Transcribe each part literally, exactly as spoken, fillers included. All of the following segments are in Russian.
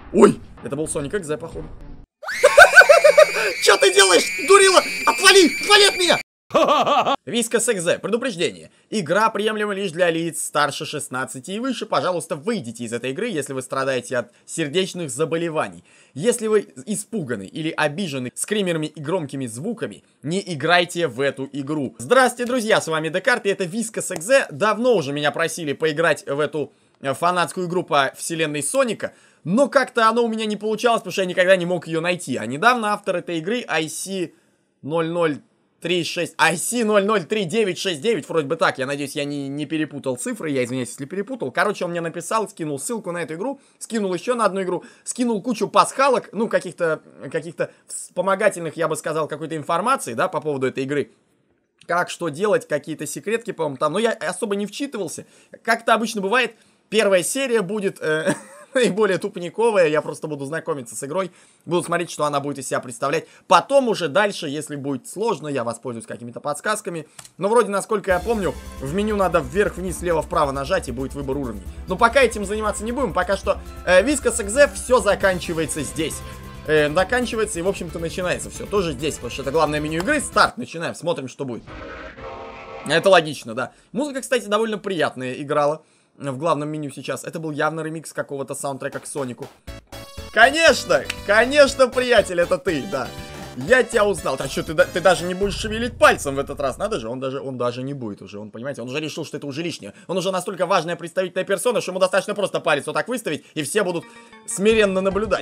Ой, это был Sonic икс зет, походу. Что ты делаешь, дурила? Отвали, отвали от меня! Вискас икс зет. Предупреждение. Игра приемлема лишь для лиц старше шестнадцати и выше. Пожалуйста, выйдите из этой игры, если вы страдаете от сердечных заболеваний. Если вы испуганы или обижены скримерами и громкими звуками, не играйте в эту игру. Здравствуйте, друзья, с вами Декарт, и это Вискас икс зет. Давно уже меня просили поиграть в эту фанатскую игру по вселенной Соника, но как-то оно у меня не получалось, потому что я никогда не мог ее найти. А недавно автор этой игры ай си ноль ноль три шесть, ай си ноль ноль три девять шесть девять, вроде бы так, я надеюсь, я не, не перепутал цифры, я извиняюсь, если перепутал. Короче, он мне написал, скинул ссылку на эту игру, скинул еще на одну игру, скинул кучу пасхалок, ну, каких-то каких-то вспомогательных, я бы сказал, какой-то информации, да, по поводу этой игры. Как, что делать, какие-то секретки, по-моему, там, но я особо не вчитывался. Как-то обычно бывает, первая серия будет... Э наиболее тупниковая, я просто буду знакомиться с игрой, буду смотреть, что она будет из себя представлять. Потом уже дальше, если будет сложно, я воспользуюсь какими-то подсказками. Но вроде, насколько я помню, в меню надо вверх, вниз, слева, вправо нажать, и будет выбор уровней. Но пока этим заниматься не будем, пока что э, Вискас икс зет все заканчивается здесь. Э, заканчивается и, в общем-то, начинается все тоже здесь, потому что это главное меню игры. Старт, начинаем, смотрим, что будет. Это логично, да. Музыка, кстати, довольно приятная играла в главном меню сейчас. Это был явно ремикс какого-то саундтрека к Сонику. Конечно! Конечно, приятель, это ты, да. Я тебя узнал. Так что, ты, ты даже не будешь шевелить пальцем в этот раз? Надо же, он даже, он даже не будет уже. Он, понимаете, он уже решил, что это уже лишнее. Он уже настолько важная представительная персона, что ему достаточно просто палец вот так выставить, и все будут смиренно наблюдать.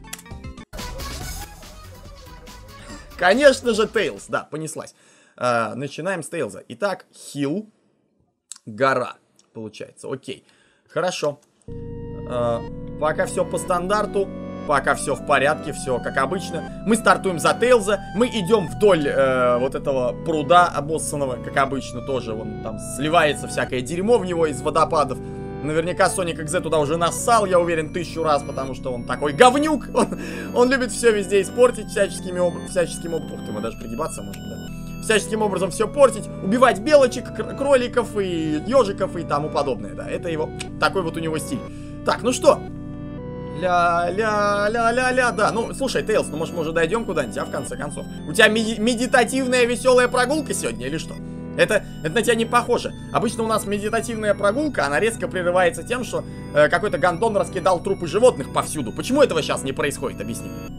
Конечно же, Тейлз. Да, понеслась. А, начинаем с Тейлза. Итак, Хилл. Гора. Получается, окей. Хорошо. Э, пока все по стандарту. Пока все в порядке, все как обычно. Мы стартуем за Тейлза. Мы идем вдоль э, вот этого пруда обоссанного, как обычно тоже. Вон там сливается всякое дерьмо в него из водопадов. Наверняка Sonic икс зет туда уже нассал, я уверен, тысячу раз, потому что он такой говнюк. Он, он любит все везде испортить всяческими об... всяческим образом. Ух ты, мы даже пригибаться можем, да? Всяческим образом все портить, убивать белочек, кроликов и ежиков и тому подобное, да, это его, такой вот у него стиль. Так, ну что? Ля-ля-ля-ля-ля, да, ну, слушай, Тейлз, ну, может, мы уже дойдем куда-нибудь, а в конце концов? У тебя меди медитативная веселая прогулка сегодня или что? Это, это на тебя не похоже. Обычно у нас медитативная прогулка, она резко прерывается тем, что э, какой-то гондон раскидал трупы животных повсюду. Почему этого сейчас не происходит, объясни мне.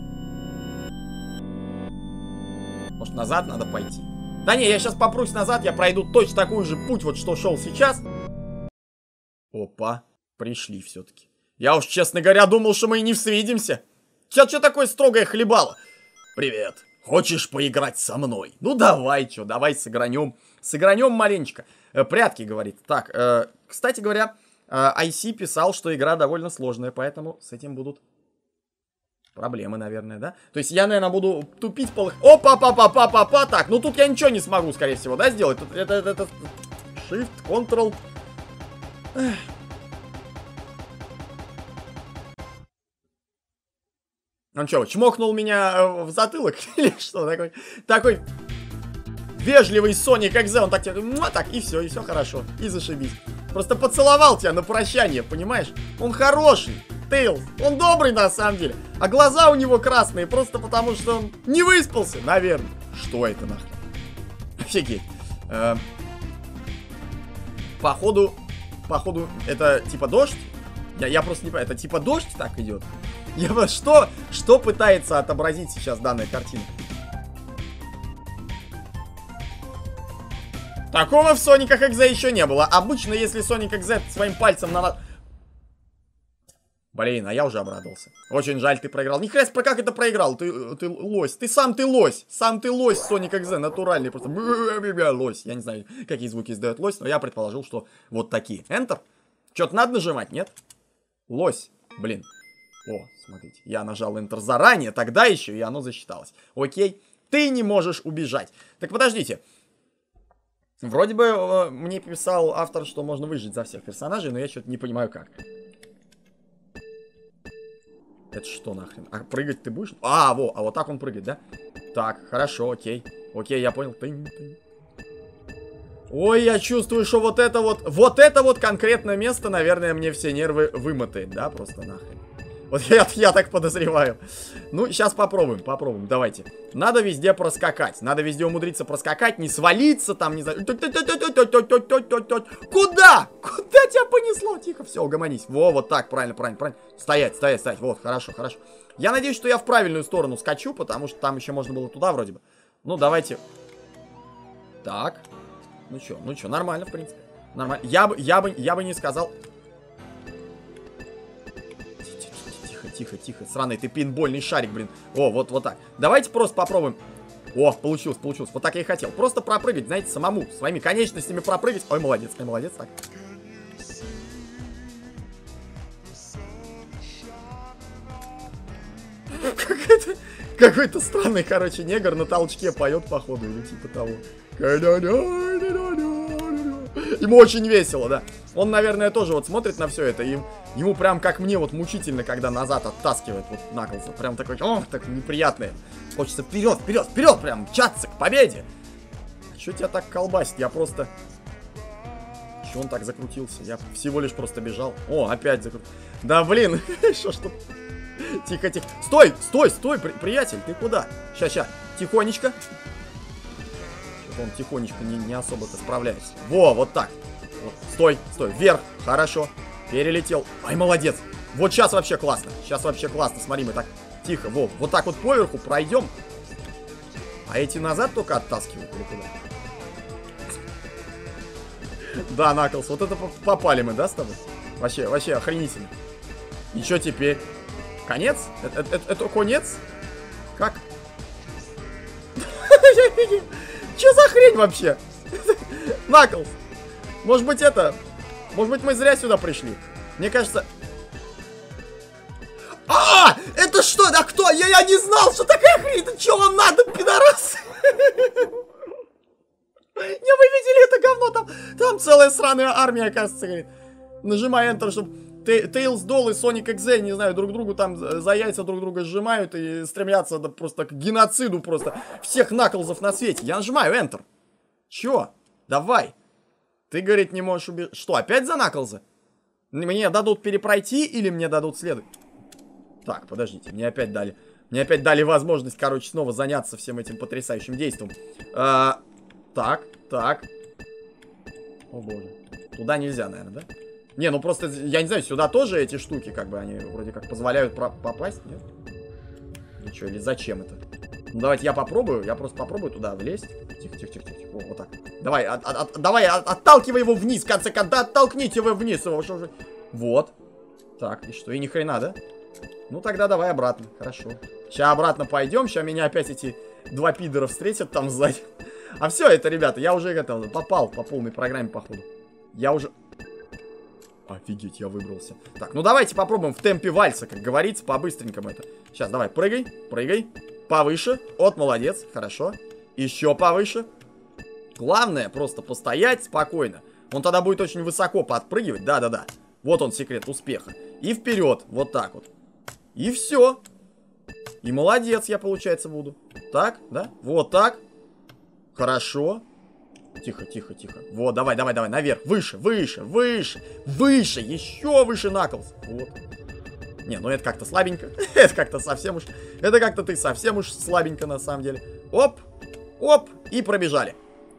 Может, назад надо пойти? Да не, я сейчас попрусь назад, я пройду точно такой же путь, вот что шел сейчас. Опа, пришли все-таки. Я уж, честно говоря, думал, что мы и не свидимся. Че, что такое строгое хлебало? Привет, хочешь поиграть со мной? Ну давай, что, давай сыгранем. Сыгранем маленечко. Э, прятки, говорит. Так, э, кстати говоря, э, ай си писал, что игра довольно сложная, поэтому с этим будут... проблемы, наверное, да? То есть я, наверное, буду тупить полых... Опа-па-па-па-па-па! Так, ну тут я ничего не смогу, скорее всего, да, сделать? Тут это, это, это... Shift, Ctrl... Эх. Он что, чмокнул меня в затылок? Или что? Такой, такой вежливый Sonic икс зет, он так тебе... Ну, так, и все, и все хорошо. И зашибись. Просто поцеловал тебя на прощание, понимаешь? Он хороший. Тейлз, он добрый на самом деле, а глаза у него красные просто потому, что он не выспался, наверное. Что это нахрен? Офигеть. Э, походу, походу, это типа дождь? Я, я просто не понимаю, это типа дождь так идет? Я, что, что пытается отобразить сейчас данная картина? Такого в Сониках икс зет еще не было. Обычно, если Sonic икс зет своим пальцем на... Блин, а я уже обрадовался. Очень жаль, ты проиграл. Ни хрена, как это проиграл? Ты, ты лось. Ты сам ты лось. Сам ты лось, Sonic икс зет, натуральный. Просто лось. Я не знаю, какие звуки издает лось, но я предположил, что вот такие. Enter. Что-то надо нажимать, нет? Лось. Блин. О, смотрите. Я нажал Enter заранее, тогда еще, и оно засчиталось. Окей. Ты не можешь убежать. Так подождите. Вроде бы э, мне писал автор, что можно выжить за всех персонажей, но я что-то не понимаю как. Это что нахрен? А прыгать ты будешь? А, во, а вот так он прыгает, да? Так, хорошо, окей. Окей, я понял. Тынь, тынь. Ой, я чувствую, что вот это вот... Вот это вот конкретное место, наверное, мне все нервы вымотает, да? Просто нахрен. Вот я, я так подозреваю. Ну, сейчас попробуем, попробуем, давайте. Надо везде проскакать. Надо везде умудриться проскакать, не свалиться там, не знаю. Куда? Куда тебя понесло? Тихо, все, угомонись. Во, вот так, правильно, правильно, правильно. Стоять, стоять, стоять. Вот, хорошо, хорошо. Я надеюсь, что я в правильную сторону скачу, потому что там еще можно было туда вроде бы. Ну, давайте. Так. Ну что, ну что, нормально, в принципе. Нормально. Я бы, я бы, я бы не сказал... Тихо, тихо, сраный ты пинбольный шарик, блин. О, вот, вот так. Давайте просто попробуем. О, получилось, получилось. Вот так я и хотел. Просто пропрыгать, знаете, самому, своими конечностями пропрыгать. Ой, молодец, ой, молодец, так. Какой-то, какой-то странный, короче, негр на толчке поет, походу, или типа того. Ему очень весело, да. Он, наверное, тоже вот смотрит на все это, и ему прям как мне вот мучительно, когда назад оттаскивает вот Наклза. Прям такой, о, так неприятное. Хочется вперед, вперед, вперед, прям мчаться к победе. А что тебя так колбасит? Я просто... Че он так закрутился? Я всего лишь просто бежал. О, опять закрутился. Да блин, что ж тут? Тихо, тихо. Стой, стой, стой, при приятель, ты куда? Ща, ща, тихонечко. Он тихонечко не, не особо-то справляется. Во, вот так. Вот. Стой, стой, вверх, хорошо. Перелетел. Ай, молодец. Вот сейчас вообще классно. Сейчас вообще классно. Смотри, мы так тихо. Во, вот так вот поверху пройдем. А эти назад только оттаскивают или куда? Да, Наклз, вот это попали мы, да, с тобой? Вообще, вообще охренительно. И что теперь? Конец? Это, это, это конец? Как? Че за хрень вообще? Наклз. Может быть это... Может быть мы зря сюда пришли. Мне кажется... А! Это что? Да кто? Я, я не знал, что такая хрень. Это что вам надо, пидорас? Не, вы видели это говно? Там, там целая сраная армия, оказывается, говорит. Нажимай Enter, чтобы... Тейлз, Дол и Соник Экзе, не знаю, друг другу там за яйца друг друга сжимают и стремятся да, просто к геноциду просто всех Наклзов на свете. Я нажимаю Enter. Чё? Давай. Ты, говорит, не можешь убежать. Что, опять за Наклза? Мне дадут перепройти или мне дадут следовать? Так, подождите, мне опять дали. Мне опять дали возможность, короче, снова заняться всем этим потрясающим действием. А, так, так. О боже. Туда нельзя, наверное, да? Не, ну просто, я не знаю, сюда тоже эти штуки, как бы, они вроде как позволяют попасть, нет? Ничего, или зачем это? Ну, давайте я попробую, я просто попробую туда влезть. Тихо, тихо, тихо, тихо, О, вот так. Давай, от, от, от, давай, от, отталкивай его вниз, в конце концов, да, оттолкните его вниз. Его, что же... Вот. Так, и что, и ни хрена, да? Ну, тогда давай обратно, хорошо. Сейчас обратно пойдем, сейчас меня опять эти два пидора встретят там сзади. А все это, ребята, я уже это, попал по полной программе, походу. Я уже... Офигеть, я выбрался. Так, ну давайте попробуем в темпе вальса, как говорится, по-быстренькому это. Сейчас, давай, прыгай, прыгай. Повыше. Вот, молодец, хорошо. Еще повыше. Главное, просто постоять спокойно. Он тогда будет очень высоко подпрыгивать. Да-да-да. Вот он, секрет успеха. И вперед, вот так вот. И все. И молодец я, получается, буду. Так, да? Вот так. Хорошо. Тихо, тихо, тихо. Вот, давай, давай, давай, наверх. Выше, выше, выше, выше. Еще выше, Наклз. Вот. Не, ну это как-то слабенько. Это как-то совсем уж... Это как-то ты совсем уж слабенько, на самом деле. Оп, оп, и пробежали.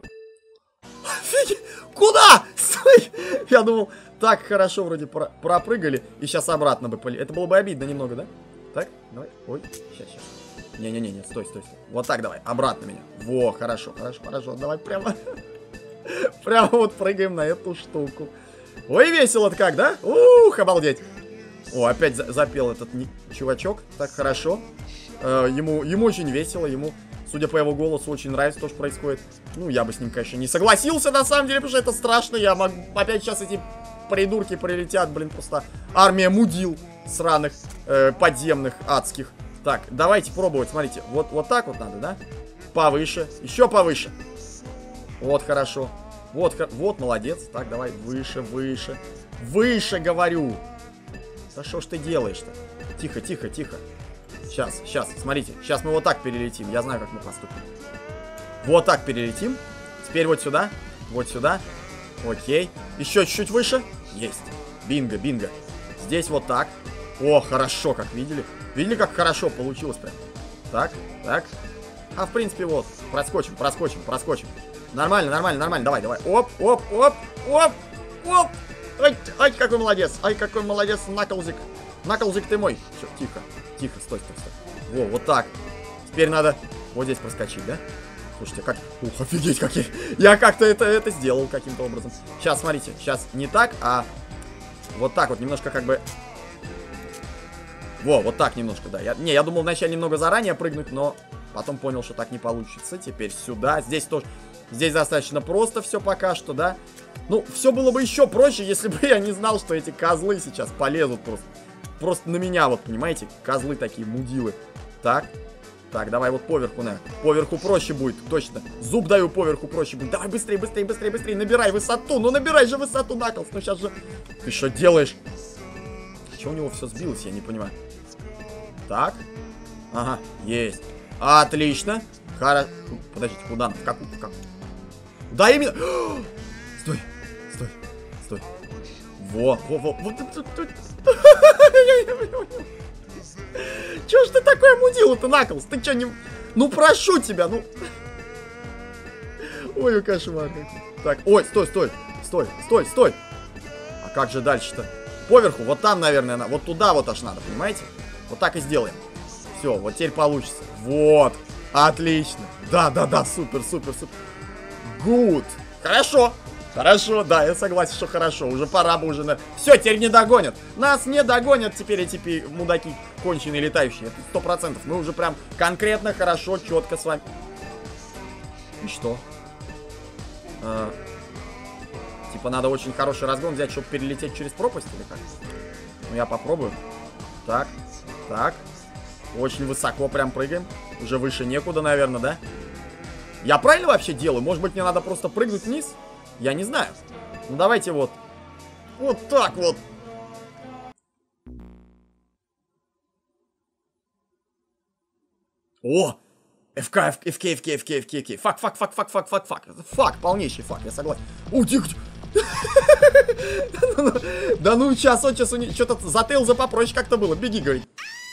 Куда? Стой! Я думал, так хорошо вроде про пропрыгали. И сейчас обратно бы полетели. Это было бы обидно немного, да? Так, давай. Ой, сейчас, сейчас. Не-не-не, стой, стой, стой. Вот так давай, обратно меня. Во, хорошо, хорошо, хорошо. Давай прямо... Прямо вот прыгаем на эту штуку. Ой, весело-то как, да? Ух, обалдеть. О, опять за запел этот чувачок. Так, хорошо. Э, ему, ему очень весело, ему, судя по его голосу, очень нравится то, что происходит. Ну, я бы с ним, конечно, не согласился, на самом деле, потому что это страшно. Я могу... Опять сейчас эти придурки прилетят, блин, просто армия мудил сраных, э, подземных, адских. Так, давайте пробовать, смотрите. Вот, вот так вот надо, да? Повыше, еще повыше. Вот, хорошо. Вот, вот, молодец. Так, давай, выше, выше. Выше, говорю. Да что ж ты делаешь-то? Тихо, тихо, тихо. Сейчас, сейчас, смотрите. Сейчас мы вот так перелетим. Я знаю, как мы поступим. Вот так перелетим. Теперь вот сюда. Вот сюда. Окей. Еще чуть-чуть выше. Есть. Бинго, бинго. Здесь вот так. О, хорошо, как видели. Видели, как хорошо получилось прям. Так, так. А, в принципе, вот. Проскочим, проскочим, проскочим. Нормально, нормально, нормально. Давай, давай. Оп, оп, оп, оп, оп. Ай, ай, какой молодец. Ай, какой молодец, Наклзик. Наклзик ты мой. Все, тихо, тихо, стой, стой, стой. Во, вот так. Теперь надо вот здесь проскочить, да? Слушайте, как... Ух, офигеть, как я... Я как-то это, это сделал каким-то образом. Сейчас, смотрите, сейчас не так, а... Вот так вот, немножко как бы... Во, вот так немножко, да. Я... Не, я думал вначале немного заранее прыгнуть, но потом понял, что так не получится. Теперь сюда. Здесь тоже... Здесь достаточно просто все пока что, да. Ну, все было бы еще проще, если бы я не знал, что эти козлы сейчас полезут просто. Просто на меня, вот, понимаете? Козлы такие, мудилы. Так. Так, давай вот поверху, на. Поверху проще будет, точно. Зуб даю, поверху проще будет. Давай быстрее, быстрее, быстрее, быстрее. Набирай высоту. Ну, набирай же высоту, Наклз. Ну, сейчас же... Ты что делаешь? Чего у него все сбилось, я не понимаю. Так. Ага, есть. Отлично. Хорошо. Подождите, куда? В какую? В какую? Да, именно. Стой, стой, стой. Во, во, во. Вот тут, тут. Чё ж ты такой мудила-то, Наклз? Ты чё не... Ну, прошу тебя, ну... Ой, кошмар. Так, ой, стой, стой, стой, стой, стой. А как же дальше-то? Поверху, вот там, наверное, на... вот туда вот аж надо, понимаете? Вот так и сделаем. Все, вот теперь получится. Вот, отлично. Да, да, да, супер, супер, супер. Good. Хорошо. Хорошо, да, я согласен, что хорошо. Уже пора бы уже на... Все, теперь не догонят. Нас не догонят теперь эти пи... мудаки конченые летающие. Это сто процентов. Мы уже прям конкретно, хорошо, четко с вами. И что? А... Типа надо очень хороший разгон взять, чтобы перелететь через пропасть или как? Ну, я попробую. Так, так. Очень высоко прям прыгаем. Уже выше некуда, наверное, да? Я правильно вообще делаю? Может быть, мне надо просто прыгнуть вниз? Я не знаю. Ну, давайте вот. Вот так вот. О! ФК, ФК, ФК, ФК, ФК, ФК. Фак, фак, фак, фак, фак, фак, фак. Фак, полнейший фак, я согласен. О, тихо. Да ну, сейчас, от часу, что-то затейл за попроще как-то было. Беги, говорит.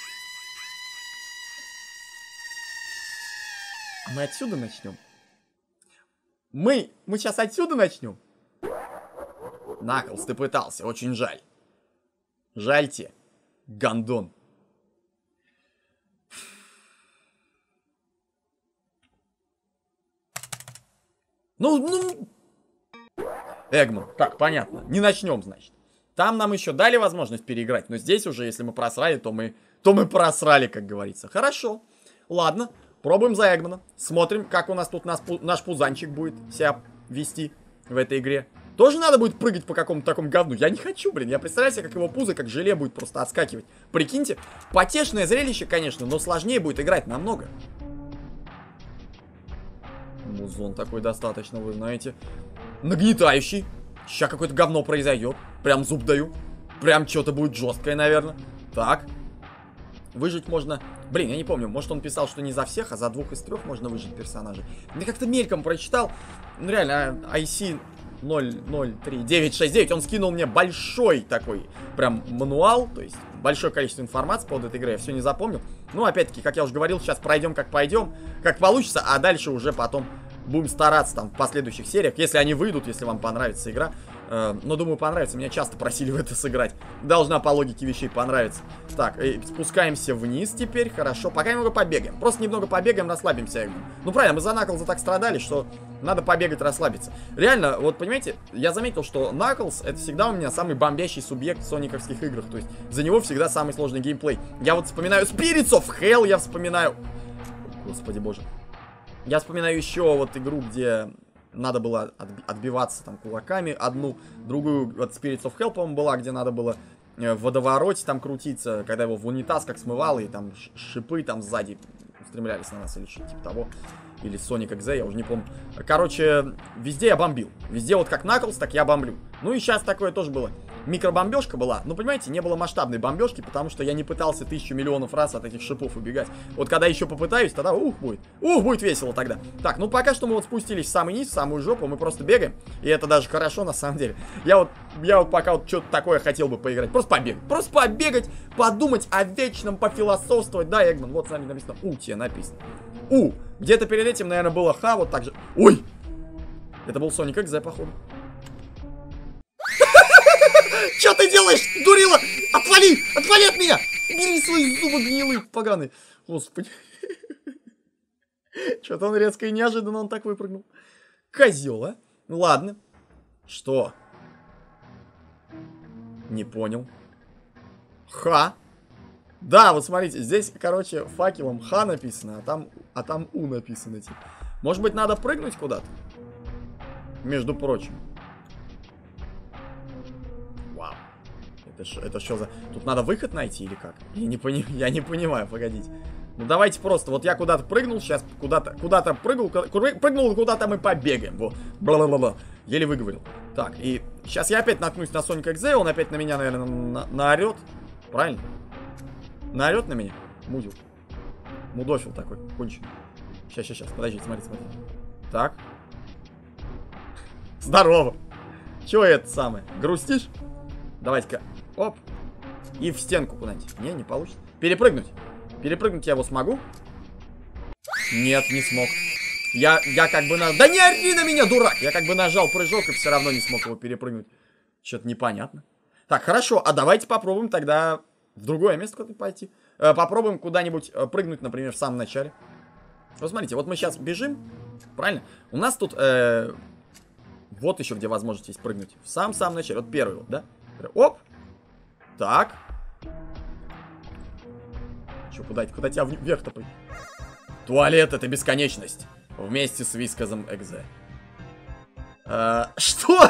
А мы отсюда начнем. Мы, мы сейчас отсюда начнем. Наклз, ты пытался, очень жаль. Жальте, гандон. Ну, ну... Эгман, так, понятно. Не начнем, значит. Там нам еще дали возможность переиграть, но здесь уже, если мы просрали, то мы, то мы просрали, как говорится. Хорошо, ладно. Пробуем за Эгмана. Смотрим, как у нас тут нас, наш пузанчик будет себя вести в этой игре. Тоже надо будет прыгать по какому-то такому говну. Я не хочу, блин. Я представляю себе, как его пузо, как желе будет просто отскакивать. Прикиньте, потешное зрелище, конечно, но сложнее будет играть намного. Музон такой достаточно, вы знаете. Нагнетающий. Сейчас какое-то говно произойдет. Прям зуб даю. Прям что-то будет жесткое, наверное. Так. Выжить можно... Блин, я не помню, может он писал, что не за всех, а за двух из трех можно выжить персонажей. Я как-то мельком прочитал. Ну реально, ай си ноль ноль три девять шесть девять, он скинул мне большой такой прям мануал, то есть большое количество информации по этой игре, я все не запомнил. Ну, опять-таки, как я уже говорил, сейчас пройдем как пойдем, как получится, а дальше уже потом будем стараться там в последующих сериях, если они выйдут, если вам понравится игра. Э, но думаю, понравится. Меня часто просили в это сыграть. Должна по логике вещей понравиться. Так, э, спускаемся вниз теперь. Хорошо. Пока немного побегаем. Просто немного побегаем, расслабимся. Ну правильно, мы за Наклза так страдали, что надо побегать, расслабиться. Реально, вот понимаете, я заметил, что Наклз это всегда у меня самый бомбящий субъект в сониковских играх. То есть за него всегда самый сложный геймплей. Я вот вспоминаю Spirits of Hell, я вспоминаю... Господи боже. Я вспоминаю еще вот игру, где надо было отбиваться там кулаками. Одну, другую, вот Spirits of Hell, по-моему, была, где надо было в водовороте там крутиться, когда его в унитаз как смывало, и там шипы там сзади устремлялись на нас или что-то типа того. Или Sonic икс зет, я уже не помню. Короче, везде я бомбил. Везде вот как Knuckles, так я бомблю. Ну и сейчас такое тоже было. Микробомбежка была. Но, понимаете, не было масштабной бомбежки, потому что я не пытался тысячу миллионов раз от этих шипов убегать. Вот когда еще попытаюсь, тогда ух будет. Ух, будет весело тогда. Так, ну пока что мы вот спустились в самый низ, в самую жопу, мы просто бегаем. И это даже хорошо на самом деле. Я вот, я вот пока вот что-то такое хотел бы поиграть. Просто побегать. Просто побегать, подумать о вечном, пофилософствовать. Да, Эгман, вот с нами написано. У, тебе написано. У. Где-то перед этим, наверное, было Х, вот так же. Ой! Это был Sonic икс зет, походу. Что ты делаешь, дурила? Отвали! Отвали от меня! Бери свои зубы гнилые, поганые. Господи. Что-то он резко и неожиданно он так выпрыгнул. Козел, а? Ну ладно. Что? Не понял. Ха. Да, вот смотрите, здесь, короче, факелом Х написано, а там, а там У написано, типа. Может быть, надо прыгнуть куда-то? Между прочим. Вау. Это что это за... Тут надо выход найти или как? Я не, пони... Я не понимаю, погодите. Ну давайте просто, вот я куда-то прыгнул, сейчас куда-то куда-то прыгнул, прыгнул куда-то мы побегаем. Вот. Бла-бла-бла. Еле выговорил. Так, и сейчас я опять наткнусь на Sonic икс зет, он опять на меня, наверное, на... наорет. Правильно? Наорет на меня? Мудил. Мудофил такой, конченый. Сейчас, сейчас, сейчас, подождите, смотрите, смотрите. Так. Здорово. Чего это самое? Грустишь? Давайте-ка. Оп. И в стенку куда-нибудь. Не, не получится. Перепрыгнуть. Перепрыгнуть я его смогу? Нет, не смог. Я, я как бы нажал... Да не ори на меня, дурак! Я как бы нажал прыжок и все равно не смог его перепрыгнуть. Что-то непонятно. Так, хорошо. А давайте попробуем тогда... В другое место куда-то пойти. Э, попробуем куда-нибудь э, прыгнуть, например, в самом начале. Вот смотрите, вот мы сейчас бежим. Правильно? У нас тут... Э, вот еще где возможность есть прыгнуть. В самом-самом начале. Вот первый вот, да? Оп! Так. Че, куда, куда тебя вверх-то пойти? Туалет — это бесконечность. Вместе с Вискозом икс зет. Э, что?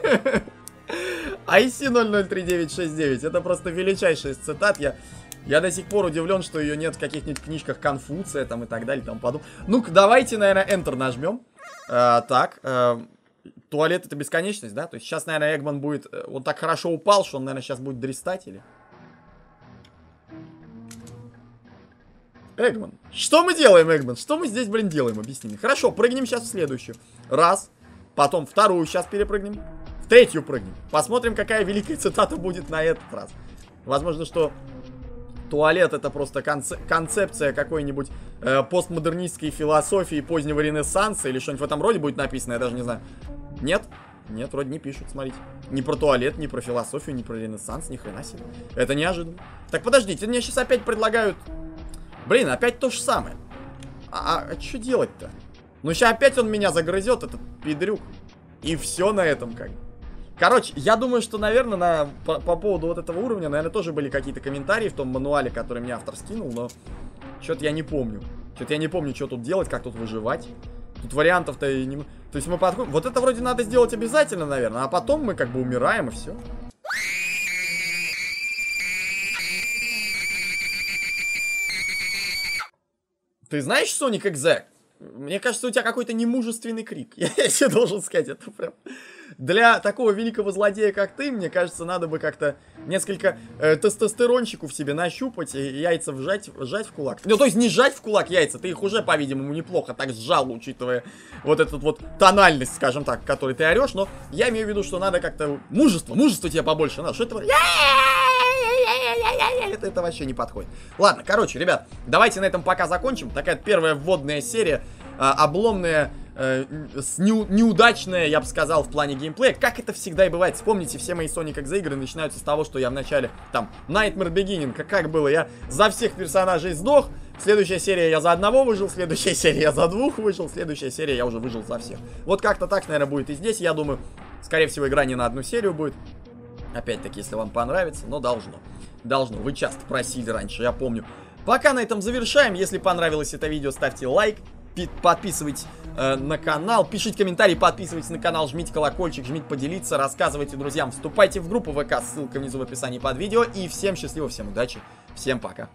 ай си ноль ноль три девять шесть девять. Это просто величайшая из цитат. Я, я до сих пор удивлен, что ее нет в каких-нибудь книжках Конфуция там и так далее. Там подум... Ну-ка, давайте, наверное, Enter нажмем. А, так. А, туалет — это бесконечность, да? То есть сейчас, наверное, Эгман будет... Он так хорошо упал, что он, наверное, сейчас будет дрестать или... Эгман. Что мы делаем, Эгман? Что мы здесь, блин, делаем? Объясни мне. Хорошо, прыгнем сейчас в следующую. Раз. Потом вторую сейчас перепрыгнем. Третью прыгнем. Посмотрим, какая великая цитата будет на этот раз. Возможно, что туалет — это просто конце концепция какой-нибудь э, постмодернистской философии позднего Ренессанса или что-нибудь в этом роде будет написано, я даже не знаю. Нет? Нет, вроде не пишут, смотрите. Ни про туалет, ни про философию, ни про Ренессанс, ни хрена себе. Это неожиданно. Так, подождите, мне сейчас опять предлагают... Блин, опять то же самое. А, а, а что делать-то? Ну, сейчас опять он меня загрызет, этот пидрюк. И все на этом как бы. Короче, я думаю, что, наверное, на, по, по поводу вот этого уровня, наверное, тоже были какие-то комментарии в том мануале, который мне автор скинул, но что-то я не помню. Что-то я не помню, что тут делать, как тут выживать. Тут вариантов-то и не... То есть мы подходим... Вот это вроде надо сделать обязательно, наверное, а потом мы как бы умираем и все. Ты знаешь Sonic икс зет? Мне кажется, у тебя какой-то немужественный крик. Я, я тебе должен сказать, это прям... Для такого великого злодея, как ты, мне кажется, надо бы как-то несколько э, тестостерончику в себе нащупать и яйца вжать, вжать в кулак. Ну, то есть не сжать в кулак яйца, ты их уже, по-видимому, неплохо так сжал, учитывая вот эту вот тональность, скажем так, которой ты орешь. Но я имею в виду, что надо как-то... Мужество, мужество тебе побольше надо. Что это... Это, это вообще не подходит. Ладно, короче, ребят, давайте на этом пока закончим. Такая первая вводная серия, э, обломная, э, с неу неудачная, я бы сказал, в плане геймплея. Как это всегда и бывает. Вспомните, все мои Sonic икс зет игры начинаются с того, что я в начале, там, Nightmare Beginning, как, как было, я за всех персонажей сдох. Следующая серия я за одного выжил, следующая серия я за двух выжил, следующая серия я уже выжил за всех. Вот как-то так, наверное, будет и здесь, я думаю. Скорее всего, игра не на одну серию будет. Опять-таки, если вам понравится, но должно. Должно. Вы часто просили раньше, я помню. Пока на этом завершаем. Если понравилось это видео, ставьте лайк. Подписывайтесь э, на канал. Пишите комментарии, подписывайтесь на канал. Жмите колокольчик, жмите поделиться. Рассказывайте друзьям. Вступайте в группу ВК. Ссылка внизу в описании под видео. И всем счастливо, всем удачи. Всем пока.